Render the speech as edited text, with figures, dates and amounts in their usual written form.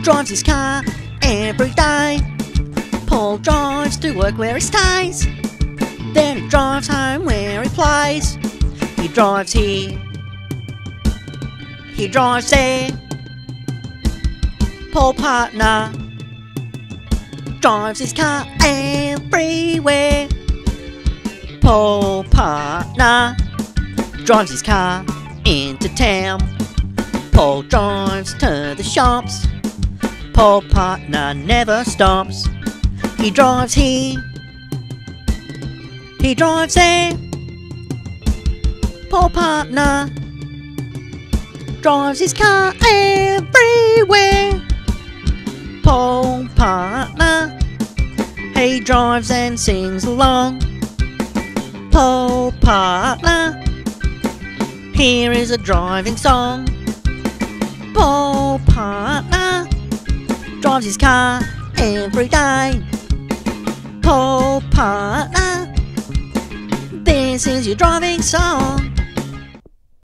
drives his car every day. Paul drives to work where he stays, then he drives home where he plays. He drives here, he drives there. Paul Putner drives his car everywhere. Paul Putner drives his car into town. Paul drives to the shops. Paul Putner never stops. He drives here, he drives there. Paul Putner drives his car everywhere. Paul Putner, he drives and sings along. Paul Putner, here is a driving song. Paul Putner drives his car every day. Paul Putner, this is your driving song.